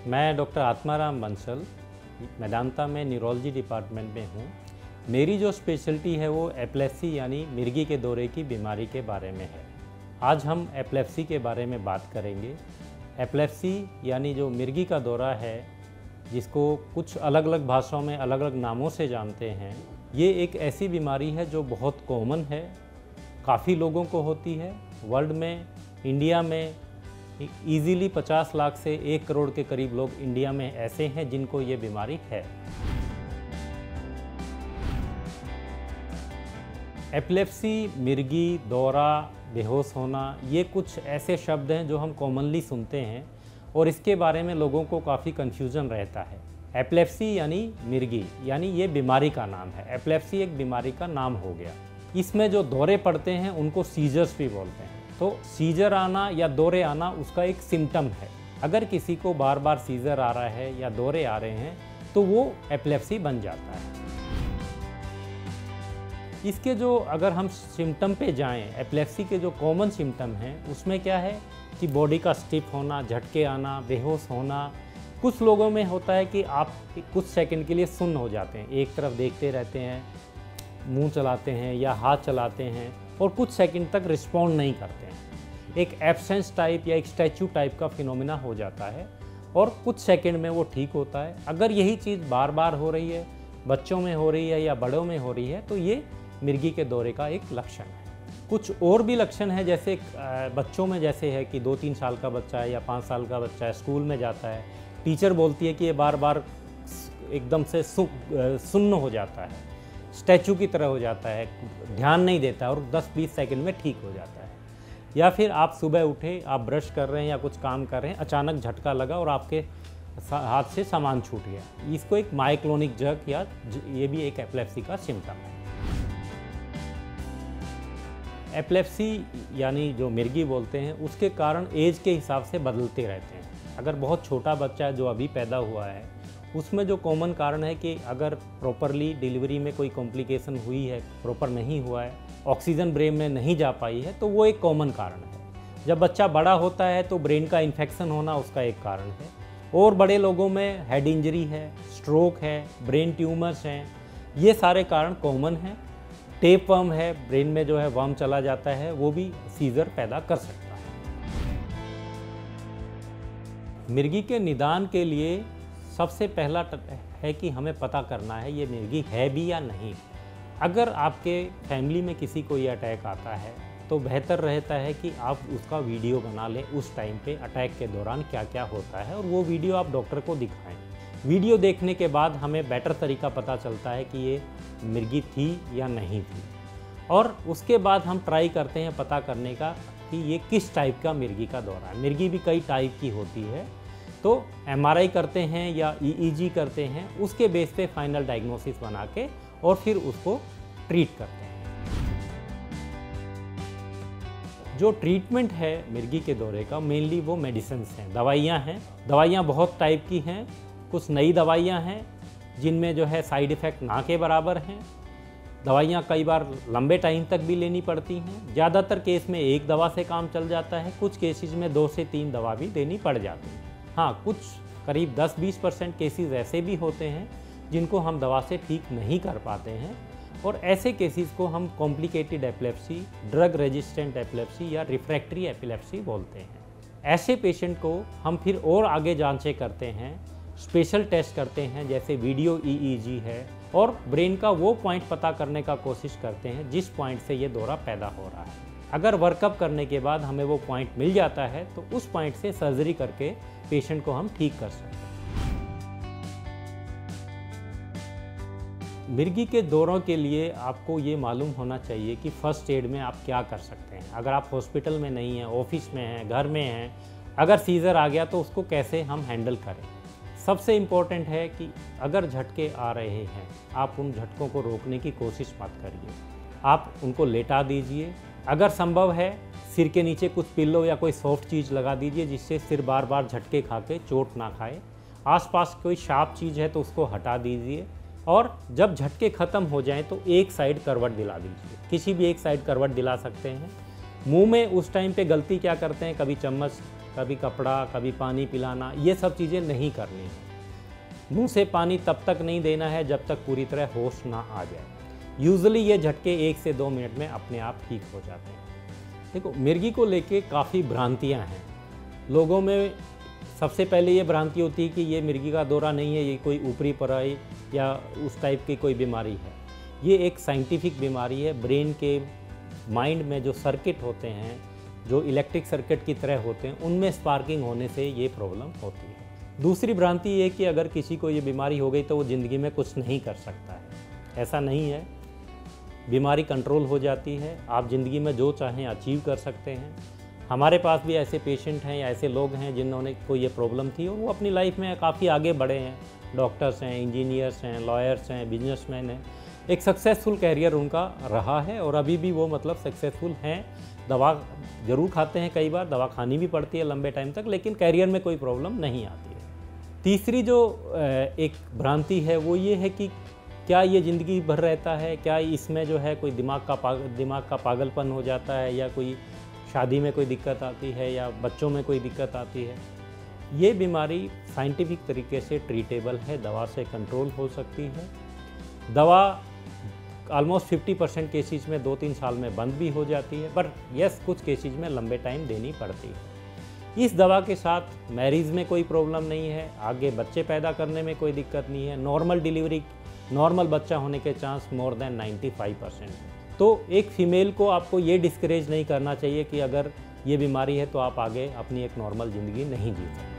मैं डॉक्टर आत्माराम बंसल मेदांता में neurology department में हूँ। मेरी जो स्पेशलिटी है वो एपिलेप्सी यानी मिर्गी के दौरे की बीमारी के बारे में है। आज हम एपिलेप्सी के बारे में बात करेंगे। एपिलेप्सी यानी जो मिर्गी का दौरा है, जिसको कुछ अलग अलग भाषाओं में अलग अलग नामों से जानते हैं, ये एक ऐसी बीमारी है जो बहुत कॉमन है, काफ़ी लोगों को होती है। वर्ल्ड में, इंडिया में इजीली 50 लाख से 1 करोड़ के करीब लोग इंडिया में ऐसे हैं जिनको ये बीमारी है। एपिलेप्सी, मिर्गी, दौरा, बेहोश होना, ये कुछ ऐसे शब्द हैं जो हम कॉमनली सुनते हैं और इसके बारे में लोगों को काफ़ी कन्फ्यूज़न रहता है। एपिलेप्सी यानी मिर्गी यानी ये बीमारी का नाम है। एपिलेप्सी एक बीमारी का नाम हो गया। इसमें जो दौरे पड़ते हैं उनको सीजर्स भी बोलते हैं। तो सीजर आना या दौरे आना उसका एक सिम्टम है। अगर किसी को बार बार सीजर आ रहा है या दौरे आ रहे हैं तो वो एपिलेप्सी बन जाता है। इसके जो अगर हम सिम्टम पे जाएं, एपिलेप्सी के जो कॉमन सिम्टम हैं उसमें क्या है कि बॉडी का स्टिफ होना, झटके आना, बेहोश होना। कुछ लोगों में होता है कि आप कुछ सेकंड के लिए सुन्न हो जाते हैं, एक तरफ देखते रहते हैं, मुंह चलाते हैं या हाथ चलाते हैं और कुछ सेकंड तक रिस्पॉन्ड नहीं करते हैं। एक एब्सेंस टाइप या एक स्टैचू टाइप का फिनोमिना हो जाता है और कुछ सेकंड में वो ठीक होता है। अगर यही चीज़ बार बार हो रही है, बच्चों में हो रही है या बड़ों में हो रही है, तो ये मिर्गी के दौरे का एक लक्षण है। कुछ और भी लक्षण है, जैसे बच्चों में जैसे है कि 2-3 साल का बच्चा है या 5 साल का बच्चा है, स्कूल में जाता है, टीचर बोलती है कि ये बार बार एकदम से सुन्न हो जाता है, स्टैचू की तरह हो जाता है, ध्यान नहीं देता और 10-20 सेकंड में ठीक हो जाता है। या फिर आप सुबह उठे, आप ब्रश कर रहे हैं या कुछ काम कर रहे हैं, अचानक झटका लगा और आपके हाथ से सामान छूट गया। इसको एक मायोक्लोनिक जर्क या ये भी एक एपिलेप्सी का सिम्टम है। एपिलेप्सी यानी जो मिर्गी बोलते हैं उसके कारण एज के हिसाब से बदलते रहते हैं। अगर बहुत छोटा बच्चा है जो अभी पैदा हुआ है, उसमें जो कॉमन कारण है कि अगर प्रॉपरली डिलीवरी में कोई कॉम्प्लिकेशन हुई है, प्रॉपर नहीं हुआ है, ऑक्सीजन ब्रेन में नहीं जा पाई है, तो वो एक कॉमन कारण है। जब बच्चा बड़ा होता है तो ब्रेन का इन्फेक्शन होना उसका एक कारण है। और बड़े लोगों में हेड इंजरी है, स्ट्रोक है, ब्रेन ट्यूमर्स हैं, ये सारे कारण कॉमन हैं। टेप वर्म है, ब्रेन में जो है वर्म चला जाता है, वो भी सीजर पैदा कर सकता है। मिर्गी के निदान के लिए सबसे पहला है कि हमें पता करना है ये मिर्गी है भी या नहीं। अगर आपके फैमिली में किसी को ये अटैक आता है तो बेहतर रहता है कि आप उसका वीडियो बना लें, उस टाइम पे अटैक के दौरान क्या क्या होता है, और वो वीडियो आप डॉक्टर को दिखाएं। वीडियो देखने के बाद हमें बेटर तरीका पता चलता है कि ये मिर्गी थी या नहीं थी, और उसके बाद हम ट्राई करते हैं पता करने का कि ये किस टाइप का मिर्गी का दौरा है। मिर्गी भी कई टाइप की होती है, तो MRI करते हैं या EEG करते हैं, उसके बेस पे फाइनल डायग्नोसिस बना के और फिर उसको ट्रीट करते हैं। जो ट्रीटमेंट है मिर्गी के दौरे का, मेनली वो मेडिसिन्स हैं, दवाइयाँ हैं। दवाइयाँ बहुत टाइप की हैं। कुछ नई दवाइयाँ हैं जिनमें जो है साइड इफ़ेक्ट ना के बराबर हैं। दवाइयाँ कई बार लंबे टाइम तक भी लेनी पड़ती हैं। ज़्यादातर केस में एक दवा से काम चल जाता है, कुछ केसेस में 2 से 3 दवा भी देनी पड़ जाती है। हाँ, कुछ करीब 10-20% केसेस ऐसे भी होते हैं जिनको हम दवा से ठीक नहीं कर पाते हैं, और ऐसे केसेस को हम complicated epilepsy, drug resistant epilepsy या रिफ्रैक्टरी एपिलेप्सी बोलते हैं। ऐसे पेशेंट को हम फिर और आगे जांचें करते हैं, स्पेशल टेस्ट करते हैं, जैसे वीडियो EEG है, और ब्रेन का वो पॉइंट पता करने का कोशिश करते हैं जिस पॉइंट से ये दौरा पैदा हो रहा है। अगर वर्कअप करने के बाद हमें वो पॉइंट मिल जाता है तो उस पॉइंट से सर्जरी करके पेशेंट को हम ठीक कर सकते हैं। मिर्गी के दौरों के लिए आपको ये मालूम होना चाहिए कि फर्स्ट एड में आप क्या कर सकते हैं। अगर आप हॉस्पिटल में नहीं हैं, ऑफिस में हैं, घर में हैं, अगर सीजर आ गया तो उसको कैसे हम हैंडल करें। सबसे इम्पोर्टेंट है कि अगर झटके आ रहे हैं, आप उन झटकों को रोकने की कोशिश मत करिए, आप उनको लेटा दीजिए। अगर संभव है सिर के नीचे कुछ पिल्लो या कोई सॉफ्ट चीज़ लगा दीजिए जिससे सिर बार बार झटके खा के चोट ना खाए। आसपास कोई शार्प चीज़ है तो उसको हटा दीजिए, और जब झटके ख़त्म हो जाएं तो एक साइड करवट दिला दीजिए। किसी भी एक साइड करवट दिला सकते हैं। मुंह में उस टाइम पे गलती क्या करते हैं, कभी चम्मच कभी कपड़ा, कभी पानी पिलाना, ये सब चीज़ें नहीं करनी है। मुंह से पानी तब तक नहीं देना है जब तक पूरी तरह होश ना आ जाए। यूजुअली ये झटके 1 से 2 मिनट में अपने आप ठीक हो जाते हैं। देखो, मिर्गी को लेके काफ़ी भ्रांतियां हैं लोगों में। सबसे पहले ये भ्रांति होती है कि ये मिर्गी का दौरा नहीं है, ये कोई ऊपरी पराई या उस टाइप की कोई बीमारी है। ये एक साइंटिफिक बीमारी है। ब्रेन के माइंड में जो सर्किट होते हैं, जो इलेक्ट्रिक सर्किट की तरह होते हैं, उनमें स्पार्किंग होने से ये प्रॉब्लम होती है। दूसरी भ्रांति ये कि अगर किसी को ये बीमारी हो गई तो वो ज़िंदगी में कुछ नहीं कर सकता है। ऐसा नहीं है, बीमारी कंट्रोल हो जाती है। आप ज़िंदगी में जो चाहें अचीव कर सकते हैं। हमारे पास भी ऐसे पेशेंट हैं या ऐसे लोग हैं जिन्होंने को ये प्रॉब्लम थी और वो अपनी लाइफ में काफ़ी आगे बढ़े हैं। डॉक्टर्स हैं, इंजीनियर्स हैं, लॉयर्स हैं, बिजनेसमैन हैं। एक सक्सेसफुल कैरियर उनका रहा है और अभी भी वो मतलब सक्सेसफुल हैं। दवा ज़रूर खाते हैं, कई बार दवा खानी भी पड़ती है लंबे टाइम तक, लेकिन कैरियर में कोई प्रॉब्लम नहीं आती है। तीसरी जो एक भ्रांति है वो ये है कि क्या ये ज़िंदगी भर रहता है, क्या इसमें जो है कोई दिमाग का पागलपन हो जाता है, या कोई शादी में कोई दिक्कत आती है, या बच्चों में कोई दिक्कत आती है। ये बीमारी साइंटिफिक तरीके से ट्रीटेबल है, दवा से कंट्रोल हो सकती है। दवा ऑलमोस्ट 50% केसेज में 2-3 साल में बंद भी हो जाती है, पर यस, कुछ केसेज में लंबे टाइम देनी पड़ती है। इस दवा के साथ मैरिज में कोई प्रॉब्लम नहीं है, आगे बच्चे पैदा करने में कोई दिक्कत नहीं है। नॉर्मल डिलीवरी, नॉर्मल बच्चा होने के चांस मोर देन 95% है। तो एक फ़ीमेल को आपको ये डिस्करेज नहीं करना चाहिए कि अगर ये बीमारी है तो आप आगे अपनी एक नॉर्मल ज़िंदगी नहीं जी सकते।